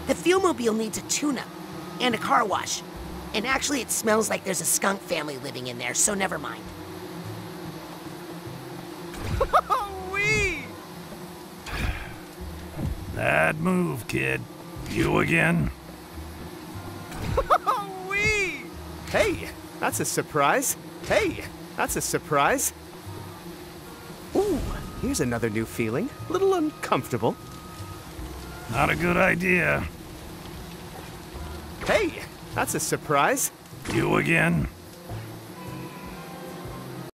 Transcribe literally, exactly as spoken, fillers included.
The Fuelmobile needs a tune-up and a car wash. And actually, it smells like there's a skunk family living in there, so never mind. Wee! Bad move, kid. You again? Wee! Hey, that's a surprise. Hey, that's a surprise. Ooh, here's another new feeling. A little uncomfortable. Not a good idea. Hey, that's a surprise. You again?